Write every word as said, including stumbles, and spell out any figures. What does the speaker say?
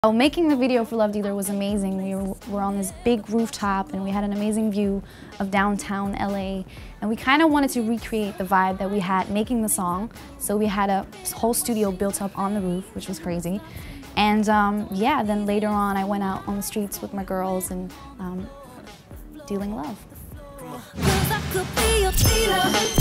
Oh, making the video for Love Dealer was amazing. We were, were on this big rooftop and we had an amazing view of downtown L A, and we kind of wanted to recreate the vibe that we had making the song. So we had a whole studio built up on the roof, which was crazy. And um, yeah, then later on I went out on the streets with my girls and um, dealing love.